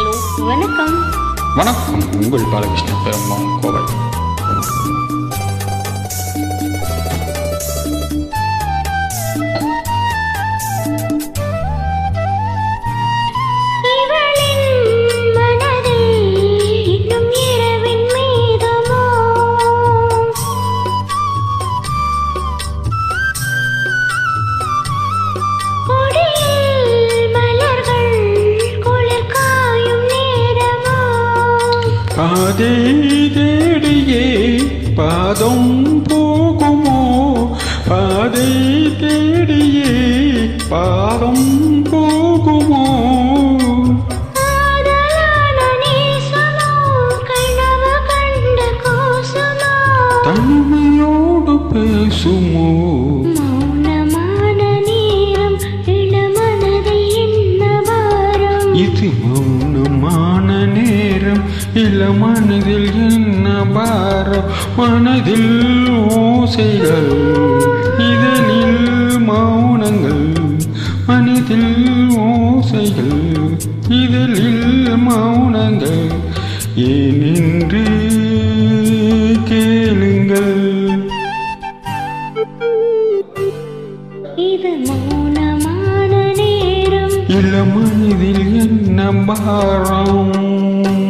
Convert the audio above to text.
Hello, வணக்கம். வணக்கம். உங்கள் பாலகிருஷ்ண பெருமாள் கோவை. பாதை தேடியே பாதம் போகுமோ, பாதை தேடியே பாதம் போகுமோ. தனிமையோடு பேசுமோ, இது மௌனமான நேரம் இளமனதில் என்ன பாரம். மனதில் ஓசைகள், இதழில் மௌனங்கள். மனதில் ஓசைகள், இதழில் மௌனங்கள். ஏனென்று கேளுங்கள். இது மௌனமான நேரம், இளமனதில் என்ன பாரம்.